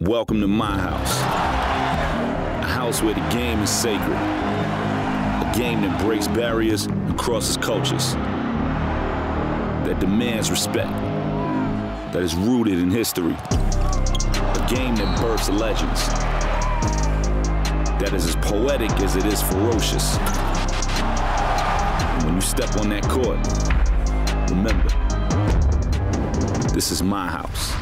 Welcome to my house. A house where the game is sacred. A game that breaks barriers and crosses cultures. That demands respect. That is rooted in history. A game that births legends. That is as poetic as it is ferocious. And when you step on that court, remember, this is my house.